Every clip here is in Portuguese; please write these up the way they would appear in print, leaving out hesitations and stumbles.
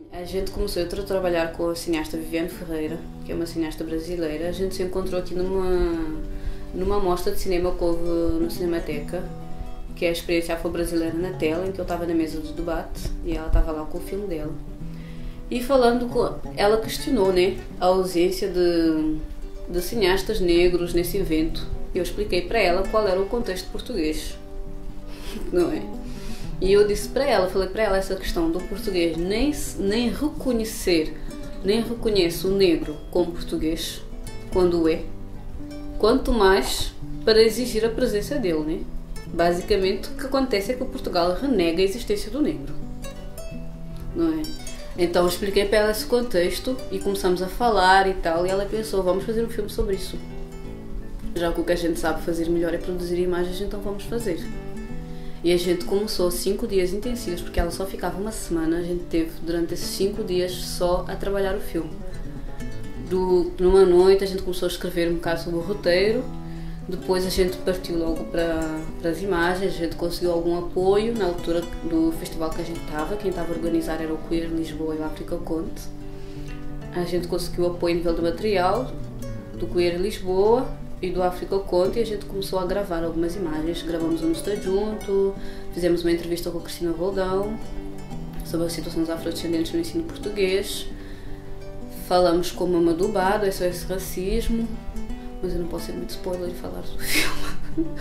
A gente começou a trabalhar com a cineasta Viviane Ferreira, que é uma cineasta brasileira. A gente se encontrou aqui numa mostra de cinema que houve no Cinemateca, que é a experiência afro-brasileira na tela, em que eu estava na mesa de debate e ela estava lá com o filme dela. E ela questionou, né, a ausência de cineastas negros nesse evento. Eu expliquei para ela qual era o contexto português, não é? E eu disse para ela, falei para ela essa questão do português nem reconhece o negro como português quando é, quanto mais para exigir a presença dele, né? Basicamente o que acontece é que o Portugal renega a existência do negro, não é? Então eu expliquei para ela esse contexto e começamos a falar e tal, e ela pensou, vamos fazer um filme sobre isso. Já que o que a gente sabe fazer melhor é produzir imagens, então vamos fazer. E a gente começou 5 dias intensivos, porque ela só ficava uma semana. A gente teve durante esses 5 dias só a trabalhar o filme. Numa noite a gente começou a escrever um bocado sobre o roteiro, depois a gente partiu logo para as imagens. A gente conseguiu algum apoio na altura do festival que a gente estava. Quem estava a organizar era o Queer Lisboa e o África Conte. A gente conseguiu apoio a nível do material do Queer Lisboa e do África Conte, e a gente começou a gravar algumas imagens. Gravamos um Está Junto, fizemos uma entrevista com a Cristina Roldão sobre a situação dos afrodescendentes no ensino português, falamos com a Mamadou Ba do SOS Racismo, mas eu não posso ser muito spoiler e falar do filme.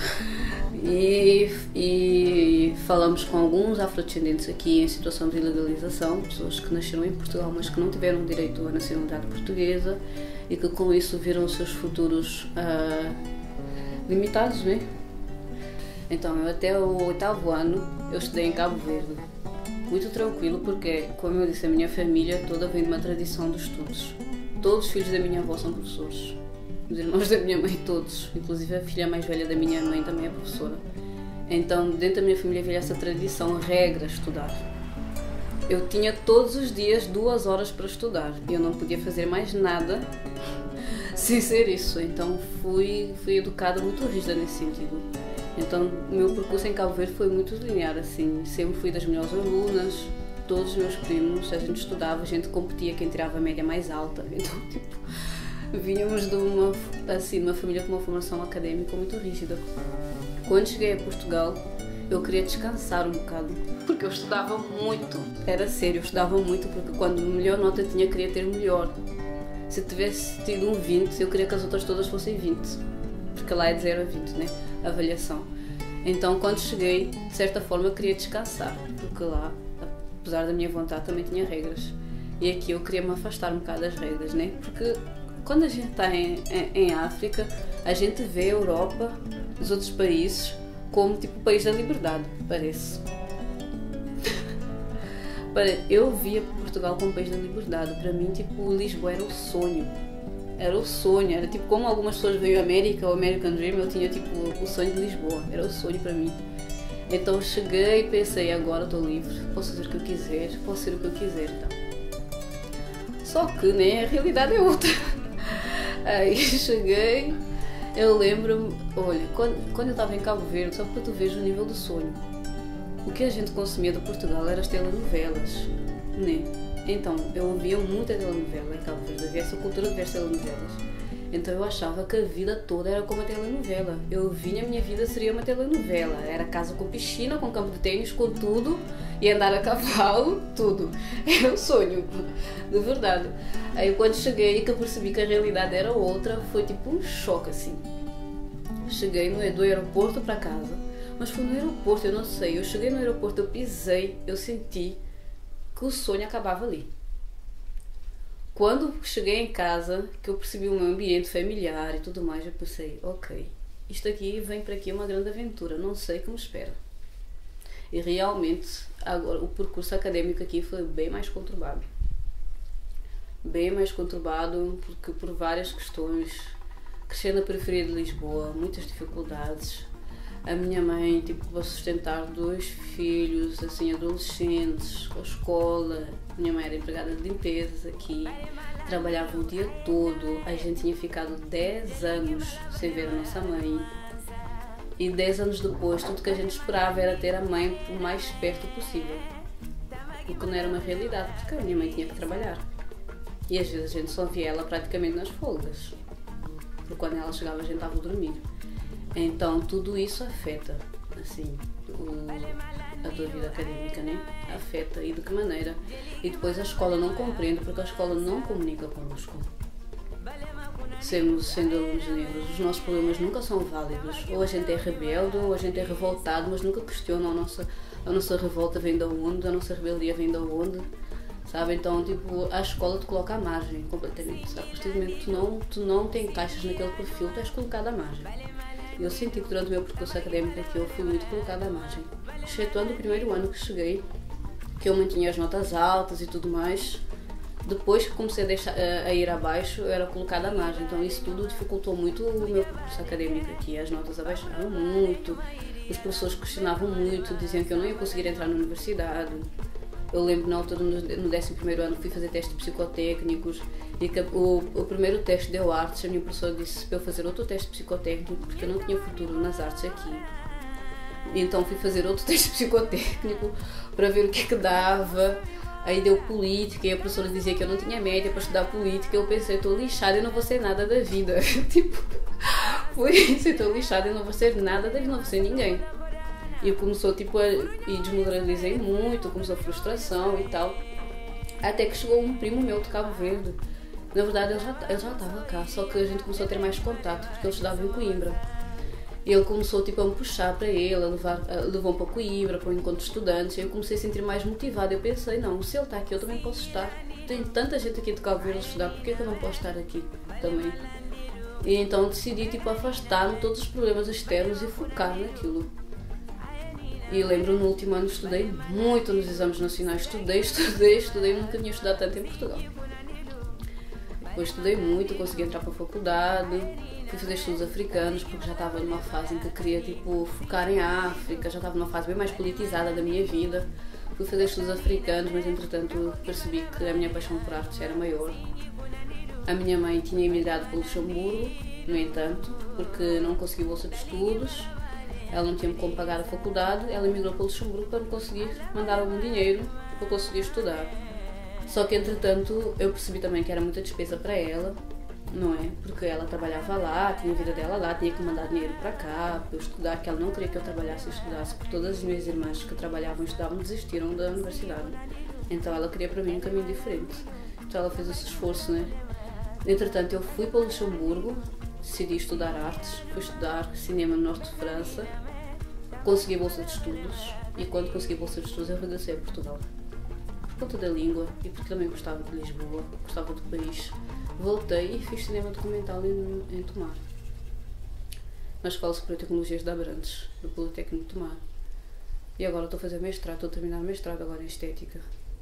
E falamos com alguns afrodescendentes aqui em situação de ilegalização, pessoas que nasceram em Portugal mas que não tiveram direito à nacionalidade portuguesa e que com isso viram os seus futuros limitados, né? Então eu até o 8º ano eu estudei em Cabo Verde, muito tranquilo, porque, como eu disse, a minha família toda vem de uma tradição de estudos. Todos os filhos da minha avó são professores, os irmãos da minha mãe todos, inclusive a filha mais velha da minha mãe também é professora. Então dentro da minha família havia essa tradição, a regra, estudar. Eu tinha todos os dias 2 horas para estudar e eu não podia fazer mais nada sem ser isso. Então fui educada muito rígida nesse sentido. Então o meu percurso em Cabo Verde foi muito linear, assim. Sempre fui das melhores alunas, todos os meus primos, a gente estudava, a gente competia quem tirava a média mais alta. Então, tipo, vínhamos de uma família com uma formação académica muito rígida. Quando cheguei a Portugal, eu queria descansar um bocado, porque eu estudava muito. Era sério, eu estudava muito, porque quando melhor nota eu tinha, queria ter melhor. Se eu tivesse tido um 20, eu queria que as outras todas fossem 20, porque lá é de 0 a 20, né? A avaliação. Então, quando cheguei, de certa forma, eu queria descansar, porque lá, apesar da minha vontade, também tinha regras. E aqui eu queria me afastar um bocado das regras, né? Porque quando a gente está em África, a gente vê a Europa, os outros países, como tipo o país da liberdade, parece. Eu via Portugal como país da liberdade. Para mim, tipo, Lisboa era o sonho. Era o sonho, era tipo como algumas pessoas veem a América, o American Dream, eu tinha tipo o sonho de Lisboa, era o sonho para mim. Então eu cheguei e pensei, agora estou livre, posso fazer o que eu quiser, posso ser o que eu quiser, então. Só que, né, a realidade é outra. Aí cheguei, eu lembro-me, olha, quando eu estava em Cabo Verde, só para tu veres o nível do sonho, o que a gente consumia de Portugal eram as telenovelas, né? Então, eu ouvia muita telenovela em Cabo Verde, havia essa cultura de ver telenovelas. Então eu achava que a vida toda era como uma telenovela. Eu vinha, a minha vida seria uma telenovela. Era casa com piscina, com campo de tênis, com tudo, e andar a cavalo, tudo. Era um sonho, de verdade. Aí quando cheguei, que eu percebi que a realidade era outra, foi tipo um choque, assim. Cheguei do aeroporto para casa, mas foi no aeroporto, eu não sei. Eu cheguei no aeroporto, eu pisei, eu senti que o sonho acabava ali. Quando cheguei em casa, que eu percebi o meu ambiente familiar e tudo mais, eu pensei, ok, isto aqui vem para aqui uma grande aventura, não sei o que me espera. E realmente, agora, o percurso académico aqui foi bem mais conturbado. Bem mais conturbado, porque por várias questões, crescer na periferia de Lisboa, muitas dificuldades. A minha mãe, tipo, para sustentar 2 filhos, assim, adolescentes, com a escola. Minha mãe era empregada de limpezas aqui, trabalhava o dia todo. A gente tinha ficado 10 anos sem ver a nossa mãe. E 10 anos depois, tudo que a gente esperava era ter a mãe o mais perto possível. o que não era uma realidade, porque a minha mãe tinha que trabalhar. E às vezes a gente só via ela praticamente nas folgas, porque quando ela chegava a gente estava a dormir. Então tudo isso afeta, assim, a tua vida académica, né? Afeta, e de que maneira? E depois a escola não compreende, porque a escola não comunica connosco. Sendo alunos negros, os nossos problemas nunca são válidos. Ou a gente é rebelde, ou a gente é revoltado, mas nunca questiona a nossa revolta vem de onde, a nossa rebeldia vem de onde, sabe? Então, tipo, a escola te coloca à margem, completamente, sabe? A partir do momento que tu não te encaixas naquele perfil, tu és colocado à margem. Eu senti que durante o meu percurso académico aqui eu fui muito colocada à margem. Excetuando o primeiro ano que cheguei, que eu mantinha as notas altas e tudo mais. Depois que comecei a ir abaixo, eu era colocada à margem. Então isso tudo dificultou muito o meu percurso académico aqui. As notas abaixaram muito, os professores questionavam muito, diziam que eu não ia conseguir entrar na universidade. Eu lembro na altura, no 11º ano, fui fazer testes psicotécnicos e que o primeiro teste deu artes. A minha professora disse para eu fazer outro teste psicotécnico porque eu não tinha futuro nas artes aqui. E então fui fazer outro teste psicotécnico para ver o que é que dava. Aí deu política e a professora dizia que eu não tinha média para estudar política. Eu pensei, estou lixada e não vou ser nada da vida. Tipo, foi isso, estou lixada e não vou ser nada da vida, não vou ser ninguém. E começou tipo e desmoralizei muito, começou a frustração e tal. Até que chegou um primo meu de Cabo Verde. Na verdade ele já estava cá, só que a gente começou a ter mais contato, porque ele estudava em Coimbra. E ele começou tipo a me puxar para ele, levou-me para Coimbra, para o encontro de estudantes. E eu comecei a sentir mais motivada. Eu pensei, não, se ele está aqui eu também posso estar. Tem tanta gente aqui de Cabo Verde a estudar, por que eu não posso estar aqui também? E então decidi tipo afastar-me de todos os problemas externos e focar naquilo. E lembro, no último ano estudei muito nos exames nacionais, estudei, nunca tinha estudado tanto em Portugal. Depois estudei muito, consegui entrar para a faculdade, fui fazer estudos africanos, porque já estava numa fase em que queria tipo, focar em África, já estava numa fase bem mais politizada da minha vida. Fui fazer estudos africanos, mas entretanto percebi que a minha paixão por artes era maior. A minha mãe tinha emigrado para o Luxemburgo, no entanto, porque não conseguiu bolsa de estudos. Ela não tinha como pagar a faculdade, ela emigrou para o Luxemburgo para me conseguir mandar algum dinheiro para conseguir estudar. Só que entretanto eu percebi também que era muita despesa para ela, não é? Porque ela trabalhava lá, tinha a vida dela lá, tinha que mandar dinheiro para cá, para eu estudar, que ela não queria que eu trabalhasse e estudasse, porque todas as minhas irmãs que trabalhavam e estudavam desistiram da universidade. Então ela queria para mim um caminho diferente. Então ela fez esse esforço, né? Entretanto eu fui para o Luxemburgo, decidi estudar artes, fui estudar cinema no norte de França, consegui bolsa de estudos e quando consegui bolsa de estudos eu regressei a Portugal. Por conta da língua e porque também gostava de Lisboa, gostava do país, voltei e fiz cinema documental em Tomar, na Escola Superior de Tecnologias de Abrantes, do Politécnico de Tomar. E agora estou a fazer mestrado, estou a terminar o mestrado agora em Estética.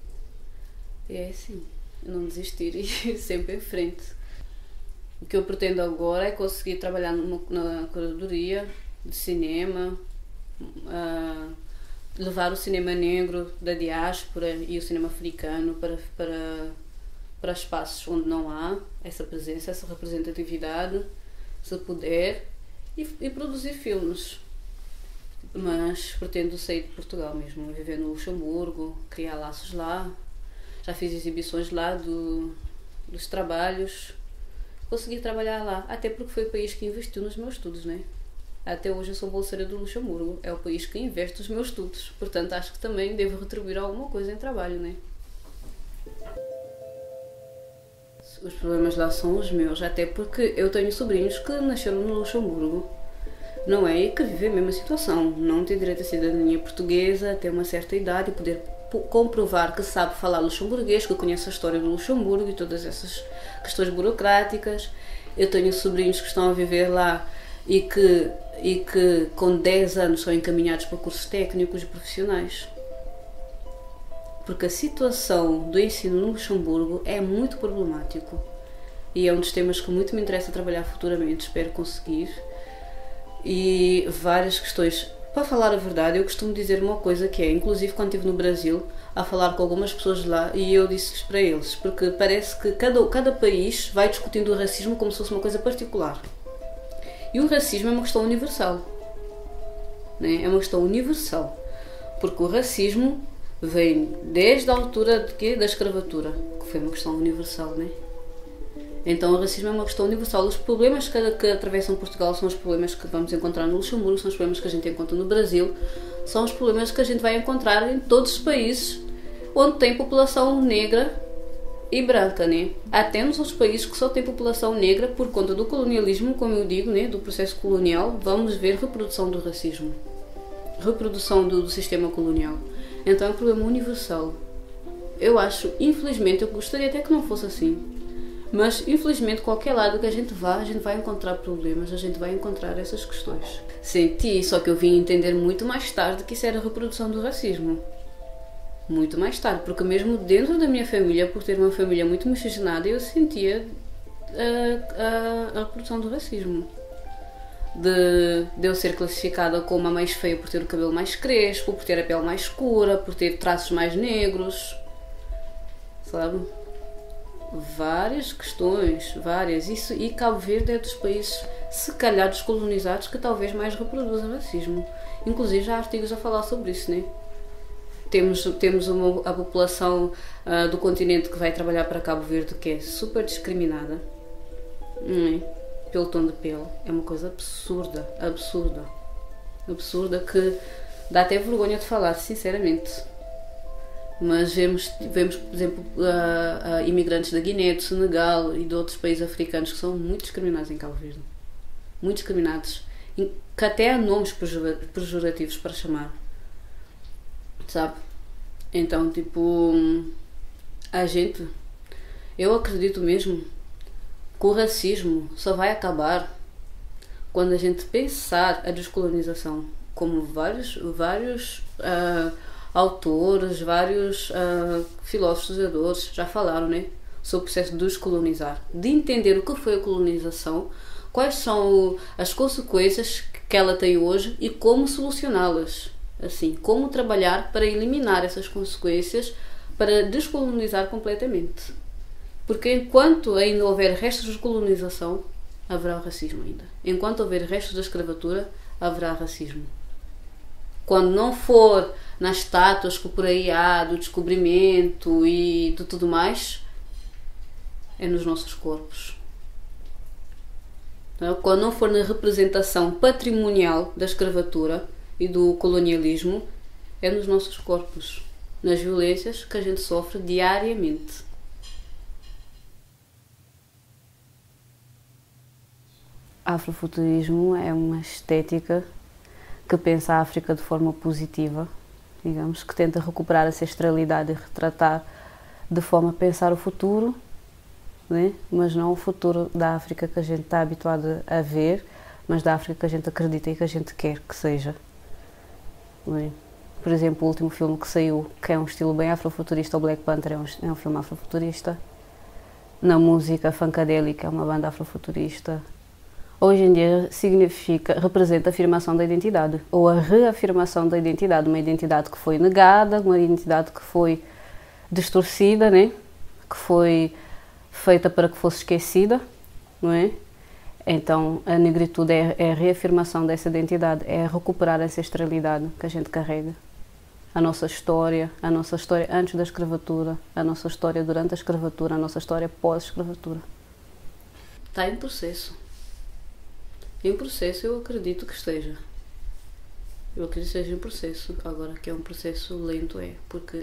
E é assim, não desistir e ir sempre em frente. O que eu pretendo agora é conseguir trabalhar na curadoria de cinema, levar o cinema negro da diáspora e o cinema africano para espaços onde não há essa presença, essa representatividade, se puder, e produzir filmes. Mas pretendo sair de Portugal mesmo, viver no Luxemburgo, criar laços lá. Já fiz exibições lá dos trabalhos. Consegui trabalhar lá, até porque foi o país que investiu nos meus estudos, né? Até hoje eu sou bolseira do Luxemburgo, é o país que investe nos meus estudos, portanto acho que também devo retribuir alguma coisa em trabalho, né? Os problemas lá são os meus, até porque eu tenho sobrinhos que nasceram no Luxemburgo, não é? E que vivem a mesma situação, não têm direito à cidadania portuguesa, até uma certa idade e poder comprovar que sabe falar luxemburguês, que conhece a história do Luxemburgo e todas essas questões burocráticas. Eu tenho sobrinhos que estão a viver lá e que com 10 anos são encaminhados para cursos técnicos e profissionais. Porque a situação do ensino no Luxemburgo é muito problemático e é um dos temas que muito me interessa trabalhar futuramente, espero conseguir. E várias questões. Para falar a verdade, eu costumo dizer uma coisa que é, inclusive quando estive no Brasil, a falar com algumas pessoas de lá, e eu disse-lhes para eles, porque parece que cada país vai discutindo o racismo como se fosse uma coisa particular. E o racismo é uma questão universal, né? É uma questão universal, porque o racismo vem desde a altura da escravatura, que foi uma questão universal, né? Então o racismo é uma questão universal. Os problemas que atravessam Portugal são os problemas que vamos encontrar no Luxemburgo, são os problemas que a gente encontra no Brasil, são os problemas que a gente vai encontrar em todos os países onde tem população negra e branca, né? Até nos outros países que só tem população negra, por conta do colonialismo, como eu digo, né? Do processo colonial, vamos ver reprodução do racismo, reprodução do sistema colonial. Então é um problema universal. Eu acho, infelizmente, eu gostaria até que não fosse assim, mas infelizmente qualquer lado que a gente vá, a gente vai encontrar problemas, a gente vai encontrar essas questões. Senti, só que eu vim entender muito mais tarde que isso era a reprodução do racismo. Muito mais tarde, porque mesmo dentro da minha família, por ter uma família muito miscigenada, eu sentia a reprodução do racismo. De eu ser classificada como a mais feia por ter o cabelo mais crespo, por ter a pele mais escura, por ter traços mais negros, sabe? Várias questões, várias. Isso, e Cabo Verde é dos países, se calhar, descolonizados que talvez mais reproduzam racismo. Inclusive já há artigos a falar sobre isso, né? Temos a população do continente que vai trabalhar para Cabo Verde que é super discriminada, não é? Pelo tom de pele. É uma coisa absurda, que dá até vergonha de falar, sinceramente. Mas vemos, por exemplo, imigrantes da Guiné, do Senegal e de outros países africanos que são muito discriminados em Cabo Verde. Muito discriminados. Que até há nomes pejorativos para chamar. Sabe? Então, tipo, eu acredito mesmo que o racismo só vai acabar quando a gente pensar a descolonização, como vários autores, vários filósofos educadores já falaram, né, sobre o processo de descolonizar, de entender o que foi a colonização, quais são as consequências que ela tem hoje e como solucioná-las. Assim, como trabalhar para eliminar essas consequências, para descolonizar completamente. Porque enquanto ainda houver restos de colonização, haverá o racismo ainda. Enquanto houver restos da escravatura, haverá racismo. Quando não for nas estátuas que por aí há, do descobrimento e de tudo mais, é nos nossos corpos. Quando não for na representação patrimonial da escravatura e do colonialismo, é nos nossos corpos, nas violências que a gente sofre diariamente. Afrofuturismo é uma estética que pensa a África de forma positiva, digamos, que tenta recuperar a ancestralidade e retratar de forma a pensar o futuro, né? Mas não o futuro da África que a gente está habituado a ver, mas da África que a gente acredita e que a gente quer que seja. Né? Por exemplo, o último filme que saiu, que é um estilo bem afrofuturista, o Black Panther é um filme afrofuturista. Na música, Funkadelic é uma banda afrofuturista. Hoje em dia representa a afirmação da identidade, ou a reafirmação da identidade, uma identidade que foi negada, uma identidade que foi distorcida, né? Que foi feita para que fosse esquecida, não é? Então a negritude é a reafirmação dessa identidade, é recuperar a ancestralidade que a gente carrega. A nossa história antes da escravatura, a nossa história durante a escravatura, a nossa história pós-escravatura. Está em processo. Em processo eu acredito que esteja. Eu acredito que esteja em processo. Agora que é um processo lento porque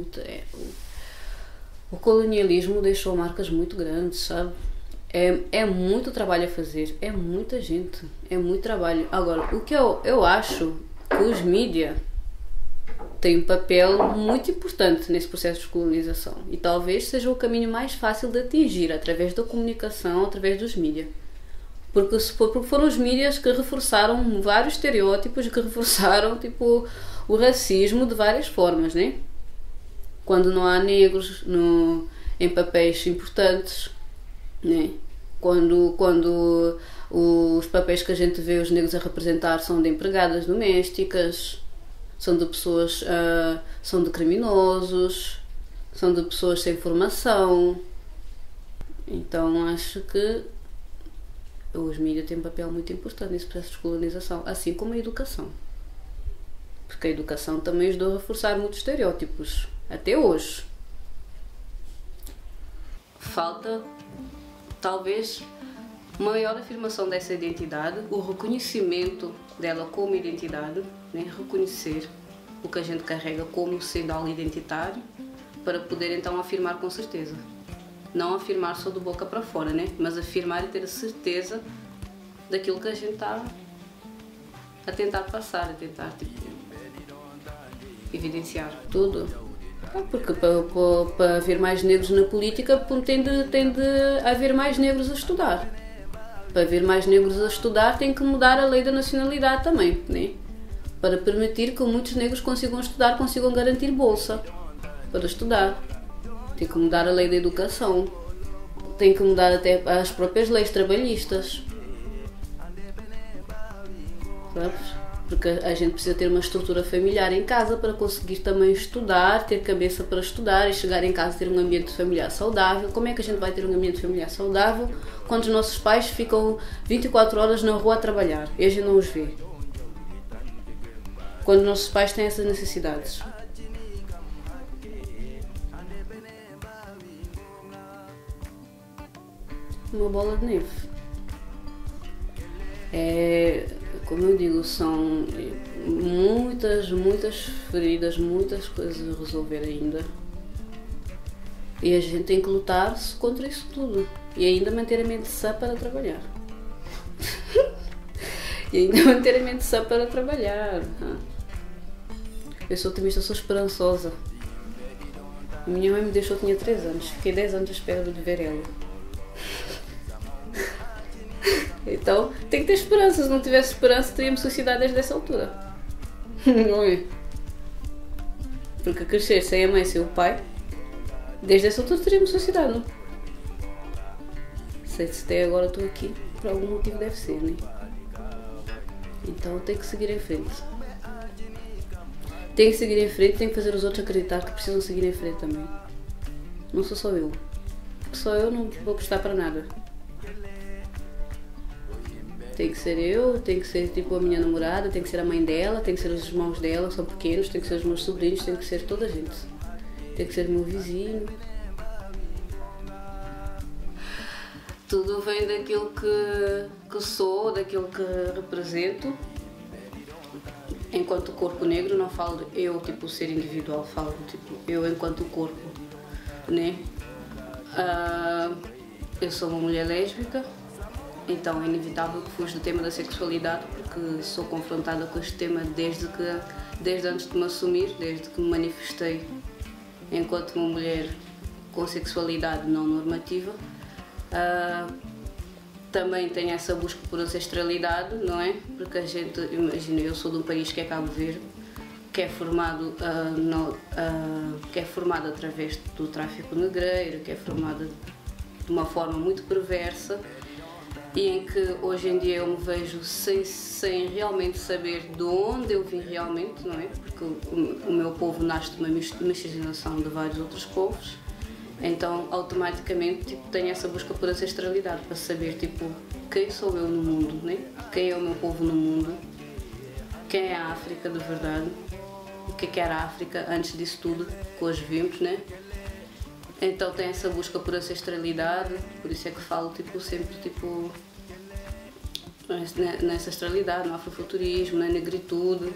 o colonialismo deixou marcas muito grandes, sabe? É muito trabalho a fazer, é muita gente, é muito trabalho. Agora, o que eu acho que os mídias têm um papel muito importante nesse processo de colonização e talvez seja o caminho mais fácil de atingir, através da comunicação, através dos mídias. Porque foram os mídias que reforçaram vários estereótipos e que reforçaram tipo, o racismo de várias formas, né? Quando não há negros em papéis importantes, né? Quando os papéis que a gente vê os negros a representar são de empregadas domésticas, são de pessoas, são de criminosos, são de pessoas sem formação. Então acho que os mídias têm um papel muito importante nesse processo de colonização, assim como a educação. porque a educação também ajudou a reforçar muitos estereótipos, até hoje. Falta, talvez, uma maior afirmação dessa identidade, o reconhecimento dela como identidade, né? Reconhecer o que a gente carrega como sendo algo identitário, para poder então afirmar com certeza. Não afirmar só do boca para fora, né? Mas afirmar e ter a certeza daquilo que a gente está a tentar passar, a tentar tipo, evidenciar tudo. Porque para haver mais negros na política tende a haver mais negros a estudar. Para haver mais negros a estudar tem que mudar a lei da nacionalidade também, né? Para permitir que muitos negros consigam estudar, consigam garantir bolsa para estudar. Tem que mudar a lei da educação. Tem que mudar até as próprias leis trabalhistas. Sabes? Porque a gente precisa ter uma estrutura familiar em casa para conseguir também estudar, ter cabeça para estudar e chegar em casa e ter um ambiente familiar saudável. Como é que a gente vai ter um ambiente familiar saudável quando os nossos pais ficam 24 horas na rua a trabalhar e a gente não os vê? Quando os nossos pais têm essas necessidades. Uma bola de neve. Como eu digo, são muitas feridas, muitas coisas a resolver ainda. E a gente tem que lutar contra isso tudo. E ainda manter a mente sã para trabalhar. Eu sou otimista, sou esperançosa. A minha mãe me deixou, eu tinha 3 anos. Fiquei 10 anos à espera de ver ela. Então, tem que ter esperança. Se não tivesse esperança, teria-me suicidado desde essa altura. Não é? Porque crescer sem a mãe e sem o pai, desde essa altura teria-me suicidado. Sei se até agora estou aqui, por algum motivo deve ser, né? Então, tem que seguir em frente. Tem que seguir em frente, tem que fazer os outros acreditar que precisam seguir em frente também. Não sou só eu. Porque só eu não vou prestar para nada. Tem que ser eu, tem que ser tipo a minha namorada, tem que ser a mãe dela, tem que ser os irmãos dela, são pequenos, tem que ser os meus sobrinhos, tem que ser toda a gente. Tem que ser o meu vizinho. Tudo vem daquilo que sou, daquilo que represento. Enquanto corpo negro, não falo de eu, tipo, ser individual, falo tipo eu enquanto corpo, né? Eu sou uma mulher lésbica. Então é inevitável que fuja do tema da sexualidade, porque sou confrontada com este tema desde antes de me assumir, desde que me manifestei enquanto uma mulher com sexualidade não normativa. Também tem essa busca por ancestralidade, não é? Porque a gente, imagina, eu sou de um país que é Cabo Verde, que é formado, através do tráfico negreiro, que é formado de uma forma muito perversa, e em que hoje em dia eu me vejo sem realmente saber de onde eu vim realmente, não é? Porque o meu povo nasce de uma miscigenação de vários outros povos, então automaticamente tipo, tenho essa busca por ancestralidade, para saber tipo, quem sou eu no mundo, né? Quem é o meu povo no mundo, quem é a África de verdade, o que era a África antes disso tudo que hoje vimos, né? Então tem essa busca por ancestralidade, por isso é que falo tipo, sempre tipo, na ancestralidade, no afrofuturismo, na negritude.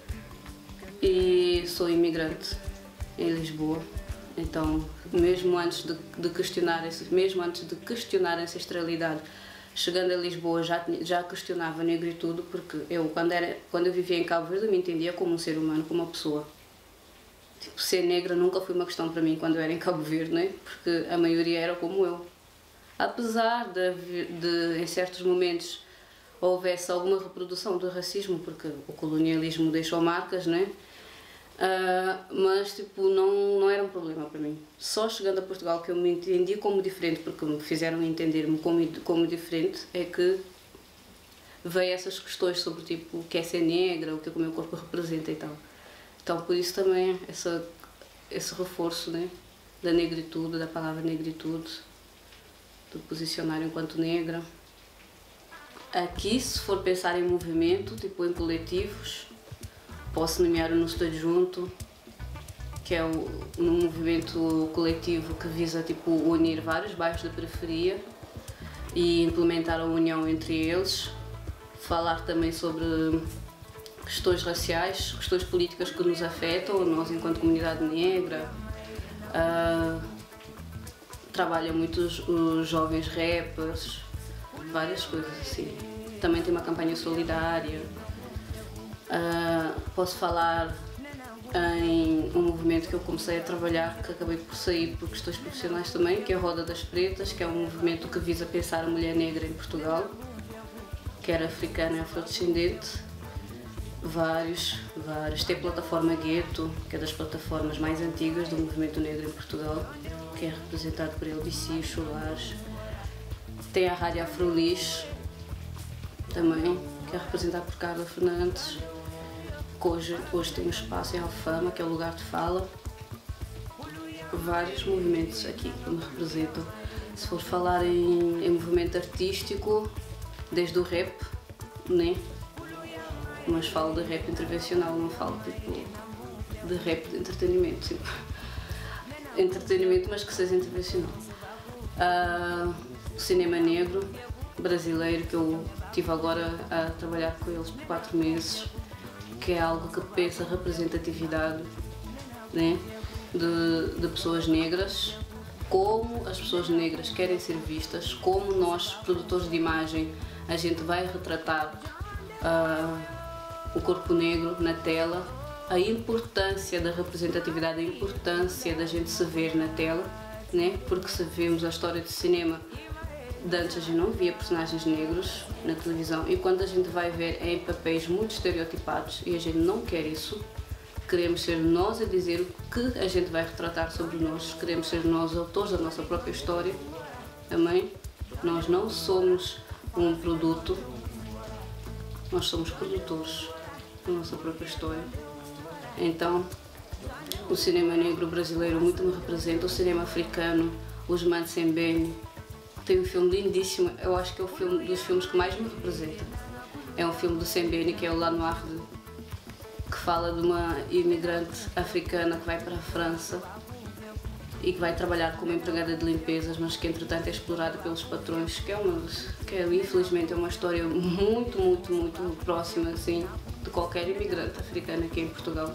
E sou imigrante em Lisboa, então mesmo antes de questionar a ancestralidade, chegando a Lisboa já questionava a negritude, porque eu quando eu vivia em Cabo Verde eu me entendia como um ser humano, como uma pessoa. Tipo, ser negra nunca foi uma questão para mim quando eu era em Cabo Verde, né? Porque a maioria era como eu. Apesar de em certos momentos houvesse alguma reprodução do racismo, porque o colonialismo deixou marcas, né? Mas tipo, não era um problema para mim. Só chegando a Portugal que eu me entendi como diferente, porque me fizeram entender-me como diferente, é que veio essas questões sobre tipo, o que é ser negra, o que o meu corpo representa e tal. Então, por isso também esse reforço, né, da negritude, da palavra negritude, do posicionar enquanto negra. Aqui, se for pensar em movimento, tipo em coletivos, Posso nomear o Não Estou Junto, que é um movimento coletivo que visa tipo, unir vários bairros da periferia e implementar a união entre eles. Falar também sobre questões raciais, questões políticas que nos afetam, nós enquanto comunidade negra. Trabalha muito os jovens rappers, várias coisas assim. Também tem uma campanha solidária. Posso falar em um movimento que eu comecei a trabalhar, que acabei por sair por questões profissionais também, que é a Roda das Pretas, que é um movimento que visa pensar a mulher negra em Portugal, quer africana e afrodescendente. Vários. Tem a plataforma Gueto, que é das plataformas mais antigas do movimento negro em Portugal, que é representado por LBC e Chulares. Tem a Rádio Afrolis, também, que é representada por Carla Fernandes, que hoje tem um espaço em Alfama, que é o lugar de fala. Vários movimentos aqui que me representam. Se for falar em movimento artístico, desde o rap, né? Mas falo de rap intervencional, não falo tipo de rap de entretenimento. Tipo. Entretenimento, mas que seja intervencional. O cinema negro brasileiro, que eu estive agora a trabalhar com eles por 4 meses, que é algo que pensa representatividade, né? de pessoas negras, como as pessoas negras querem ser vistas, como nós, produtores de imagem, a gente vai retratar o corpo negro na tela, a importância da representatividade, a importância da gente se ver na tela, né? Porque se vemos a história do cinema, de antes a gente não via personagens negros na televisão e quando a gente vai ver é em papéis muito estereotipados e a gente não quer isso. Queremos ser nós a dizer o que a gente vai retratar sobre nós, queremos ser nós autores da nossa própria história também. Nós não somos um produto, nós somos produtores da nossa própria história. Então, o cinema negro brasileiro muito me representa, o cinema africano, os Mansembene. Tem um filme lindíssimo, eu acho que é o filme dos filmes que mais me representa. É um filme do Sembene, que é o Lanoir, que fala de uma imigrante africana que vai para a França e que vai trabalhar como empregada de limpezas, mas que entretanto é explorada pelos patrões, que infelizmente é uma história muito, muito, muito próxima assim, de qualquer imigrante africano aqui em Portugal.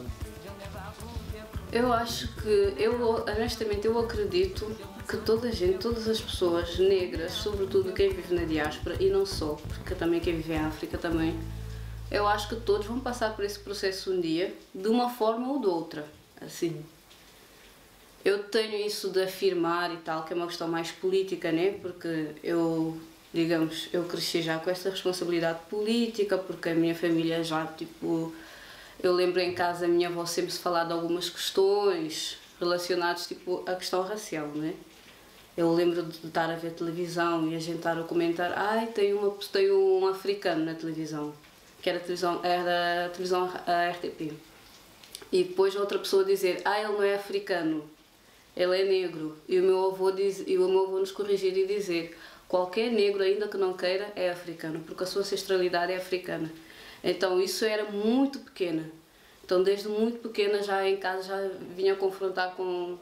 Eu acho que, honestamente, eu acredito que toda a gente, todas as pessoas negras, sobretudo quem vive na diáspora, e não só, porque também quem vive em África também, eu acho que todos vão passar por esse processo um dia, de uma forma ou de outra, assim. Eu tenho isso de afirmar e tal, que é uma questão mais política, né? Porque eu cresci já com essa responsabilidade política, porque a minha família já, tipo... Eu lembro em casa a minha avó sempre se falar de algumas questões relacionadas, tipo, à questão racial, né? Eu lembro de estar a ver televisão e a gente estar a comentar, tem um africano na televisão, que era a televisão a RTP. E depois outra pessoa dizer, ele não é africano, ele é negro. E o meu avô nos corrigir e dizer, qualquer negro, ainda que não queira, é africano, porque a sua ancestralidade é africana. Então isso era muito pequena. Então desde muito pequena já em casa já vinha confrontar com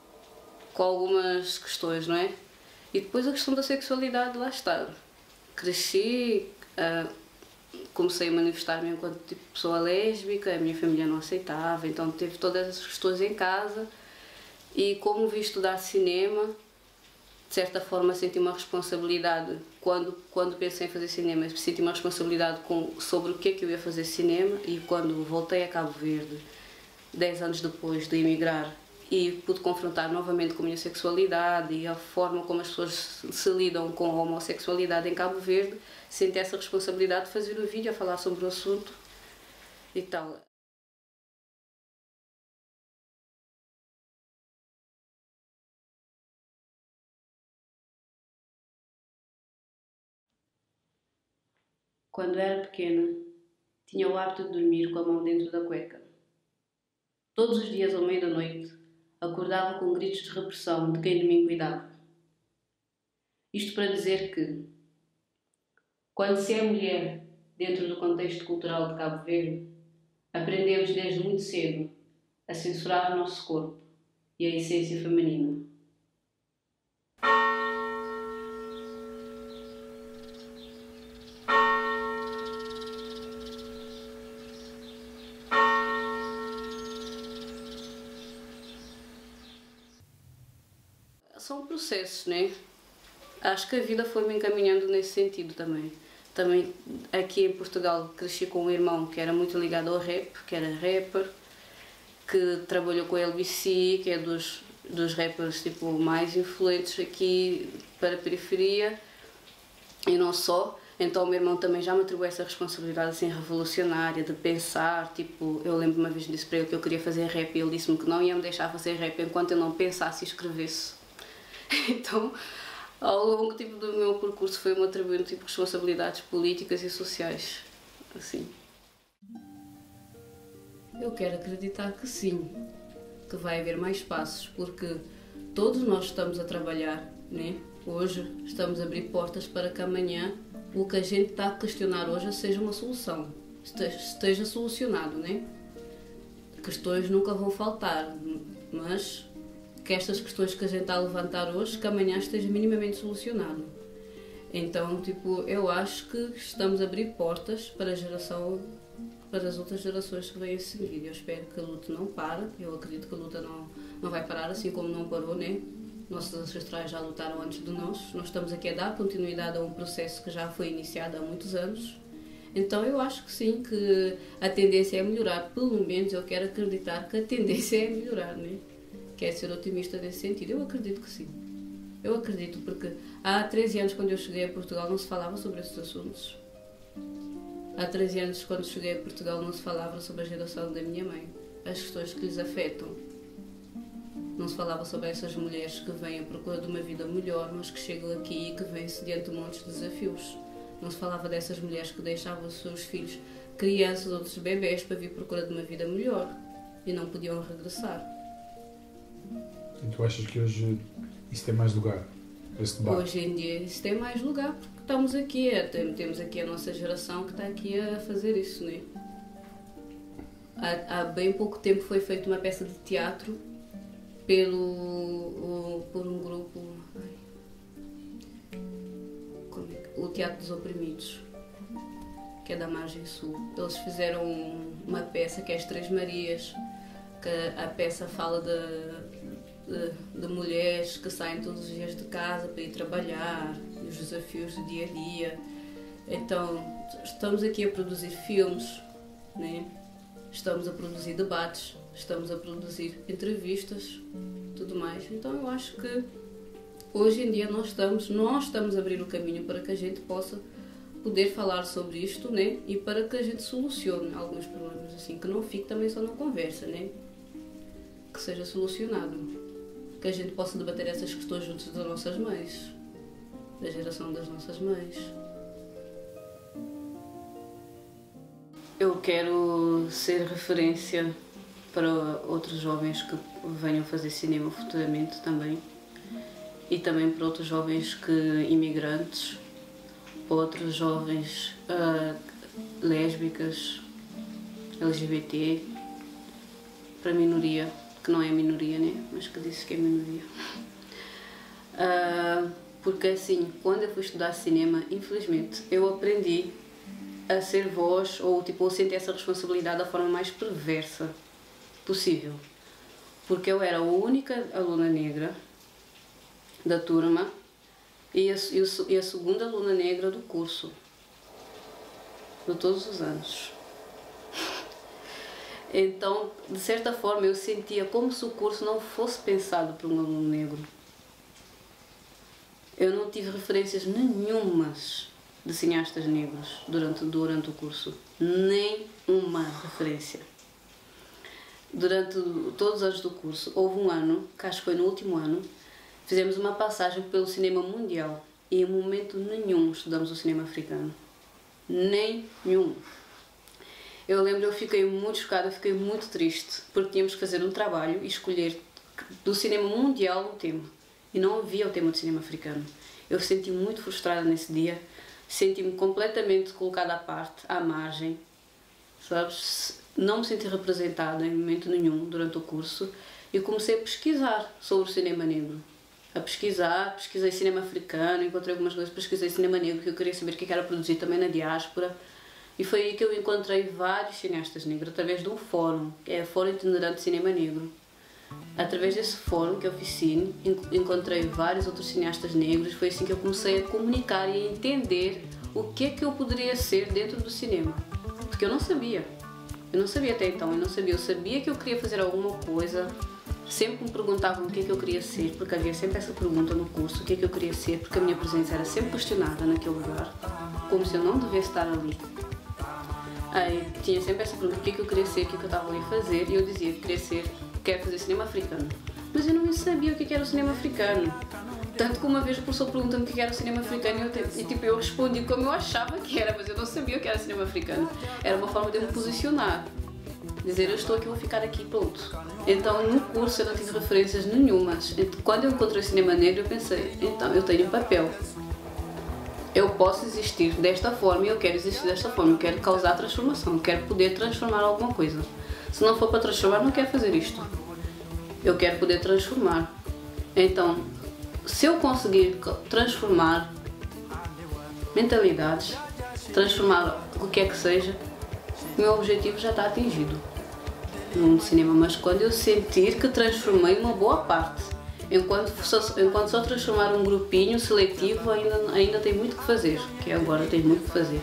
algumas questões, não é? E depois a questão da sexualidade, lá está. Cresci, comecei a manifestar-me enquanto tipo, pessoa lésbica, a minha família não aceitava, então teve todas essas questões em casa. E como vi estudar cinema, de certa forma senti uma responsabilidade, quando pensei em fazer cinema, senti uma responsabilidade sobre o que é que eu ia fazer cinema, e quando voltei a Cabo Verde, 10 anos depois de emigrar, e pude confrontar novamente com a minha sexualidade e a forma como as pessoas se lidam com a homossexualidade em Cabo Verde, senti essa responsabilidade de fazer o vídeo a falar sobre o assunto e tal. Quando era pequena, tinha o hábito de dormir com a mão dentro da cueca. Todos os dias, ao meio da noite, acordava com gritos de repressão de quem de mim cuidava. Isto para dizer que, quando se é mulher dentro do contexto cultural de Cabo Verde, Aprendemos desde muito cedo a censurar o nosso corpo e a essência feminina. São processos, né? Acho que a vida foi me encaminhando nesse sentido também. Também aqui em Portugal cresci com um irmão que era muito ligado ao rap, que era rapper, que trabalhou com a LBC, que é dos rappers tipo, mais influentes aqui para a periferia, e não só. Então o meu irmão também já me atribuiu essa responsabilidade assim revolucionária de pensar, tipo, eu lembro uma vez disse para ele que eu queria fazer rap e ele disse-me que não ia me deixar fazer rap enquanto eu não pensasse e escrevesse. Então, ao longo tipo, do meu percurso foi-me atribuindo tipo, responsabilidades políticas e sociais, assim. Eu quero acreditar que sim, que vai haver mais passos, porque todos nós estamos a trabalhar, né? Hoje estamos a abrir portas para que amanhã o que a gente está a questionar hoje seja uma solução, esteja solucionado, né? Questões nunca vão faltar, mas que estas questões que a gente está a levantar hoje, que amanhã esteja minimamente solucionado. Então, tipo, eu acho que estamos a abrir portas para as outras gerações que vêm a seguir. Eu espero que a luta não pare, eu acredito que a luta não vai parar, assim como não parou, né? Nossos ancestrais já lutaram antes de nós estamos aqui a dar continuidade a um processo que já foi iniciado há muitos anos. Então eu acho que sim, que a tendência é melhorar, pelo menos eu quero acreditar que a tendência é melhorar, né? Quero ser otimista nesse sentido, eu acredito que sim. Eu acredito, porque há 13 anos, quando eu cheguei a Portugal, não se falava sobre esses assuntos. Há 13 anos, quando cheguei a Portugal, não se falava sobre a geração da minha mãe, as questões que lhes afetam. Não se falava sobre essas mulheres que vêm à procura de uma vida melhor, mas que chegam aqui e que vêm-se diante de montes de desafios. Não se falava dessas mulheres que deixavam os seus filhos, crianças, outros bebés, para vir à procura de uma vida melhor e não podiam regressar. E tu achas que hoje isso tem mais lugar, esse debate? Hoje em dia isso tem mais lugar porque estamos aqui, temos aqui a nossa geração que está aqui a fazer isso, né? Há bem pouco tempo foi feita uma peça de teatro por um grupo, o Teatro dos Oprimidos, que é da Margem Sul. Eles fizeram uma peça que é As Três Marias, que a peça fala de mulheres que saem todos os dias de casa para ir trabalhar, e os desafios do dia a dia. Então, estamos aqui a produzir filmes, né? Estamos a produzir debates, estamos a produzir entrevistas, tudo mais. Então, eu acho que hoje em dia nós estamos a abrir o caminho para que a gente possa poder falar sobre isto, né? E para que a gente solucione alguns problemas, assim, que não fique também só na conversa, né? Que seja solucionado. Que a gente possa debater essas questões juntos das nossas mães, da geração das nossas mães. Eu quero ser referência para outros jovens que venham fazer cinema futuramente também, e também para outros jovens imigrantes, para outros jovens lésbicas, LGBT, para a minoria, que não é minoria, né? Mas que disse que é minoria. Porque assim, quando eu fui estudar cinema, infelizmente, eu aprendi a ser voz, ou tipo, a sentir essa responsabilidade da forma mais perversa possível. Porque eu era a única aluna negra da turma e a segunda aluna negra do curso, de todos os anos. Então, de certa forma, eu sentia como se o curso não fosse pensado por um aluno negro. Eu não tive referências nenhumas de cineastas negros durante o curso. Nem uma referência. Durante todos os anos do curso, houve um ano, que acho que foi no último ano, fizemos uma passagem pelo cinema mundial e em momento nenhum estudamos o cinema africano. Nenhum. Eu lembro, eu fiquei muito chocada, eu fiquei muito triste, porque tínhamos que fazer um trabalho e escolher do cinema mundial um tema. E não havia o tema do cinema africano. Eu senti muito frustrada nesse dia, senti-me completamente colocada à parte, à margem, sabes? não me senti representada em momento nenhum durante o curso e comecei a pesquisar sobre o cinema negro. Pesquisei cinema africano, encontrei algumas coisas, pesquisei cinema negro, que eu queria saber o que era produzido também na diáspora. E foi aí que eu encontrei vários cineastas negros, através de um fórum, que é o Fórum Itinerante de Cinema Negro. Através desse fórum, que é o Oficine, encontrei vários outros cineastas negros. Foi assim que eu comecei a comunicar e a entender o que é que eu poderia ser dentro do cinema. Porque eu não sabia. Eu não sabia até então, eu sabia que eu queria fazer alguma coisa. Sempre me perguntavam o que é que eu queria ser, porque havia sempre essa pergunta no curso, o que é que eu queria ser, porque a minha presença era sempre questionada naquele lugar, como se eu não devesse estar ali. Aí tinha sempre essa pergunta, o que é que eu queria ser, o que é que eu estava ali a fazer, e eu dizia que quero fazer cinema africano. Mas eu não sabia o que era o cinema africano. Tanto que uma vez o professor perguntou-me o que era o cinema africano e eu respondi como eu achava que era, mas eu não sabia o que era o cinema africano. Era uma forma de eu me posicionar. Dizer, eu estou aqui, vou ficar aqui, pronto. Então, no curso eu não tive referências nenhumas. Quando eu encontrei o cinema negro, eu pensei, então, eu tenho um papel. Eu posso existir desta forma e eu quero existir desta forma. Eu quero causar transformação, eu quero poder transformar alguma coisa. Se não for para transformar, não quero fazer isto. Eu quero poder transformar. Então, se eu conseguir transformar mentalidades, transformar o que é que seja, o meu objetivo já está atingido no mundo do cinema. Mas quando eu sentir que transformei uma boa parte, enquanto só transformar um grupinho seletivo, ainda tem muito que fazer, que agora tem muito que fazer.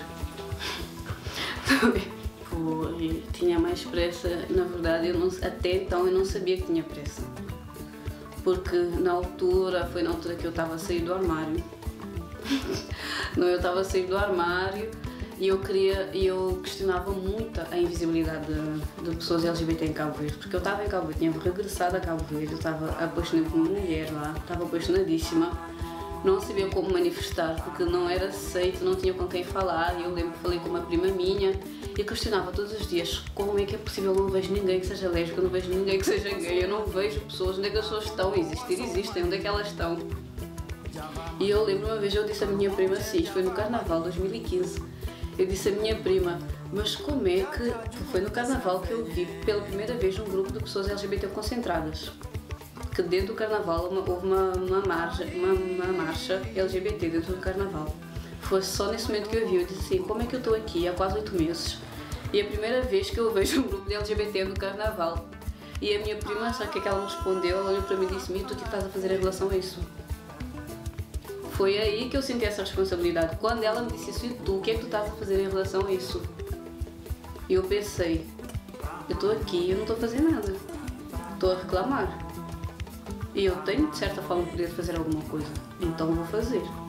Tinha mais pressa, na verdade, até então eu não sabia que tinha pressa. Porque foi na altura que eu estava a sair do armário. Eu estava a sair do armário e eu questionava muito a invisibilidade de pessoas LGBT em Cabo Verde, porque eu estava em Cabo Verde, tinha regressado a Cabo Verde, eu estava apaixonada por uma mulher lá, estava apaixonadíssima, não sabia como manifestar, porque não era aceito, não tinha com quem falar, e eu lembro que falei com uma prima minha e questionava todos os dias como é que é possível, eu não vejo ninguém que seja lésbica, eu não vejo ninguém que seja gay, eu não vejo pessoas, onde é que as pessoas estão, existem, onde é que elas estão? E eu lembro uma vez, eu disse à minha prima assim, isto foi no Carnaval 2015, eu disse à minha prima, mas como é que foi no Carnaval que eu vi pela primeira vez um grupo de pessoas LGBT concentradas? Que dentro do Carnaval houve uma marcha LGBT dentro do Carnaval. Foi só nesse momento que eu vi, eu disse assim, como é que eu estou aqui há quase 8 meses e é a primeira vez que eu vejo um grupo de LGBT no Carnaval? E a minha prima, sabe o que é que ela me respondeu? Ela olhou para mim e disse, Mito, o que estás a fazer em relação a isso? Foi aí que eu senti essa responsabilidade. Quando ela me disse isso, e tu, o que é que tu estás a fazer em relação a isso? E eu pensei, eu estou aqui e eu não estou a fazer nada. Estou a reclamar. E eu tenho, de certa forma, o poder de fazer alguma coisa. Então vou fazer.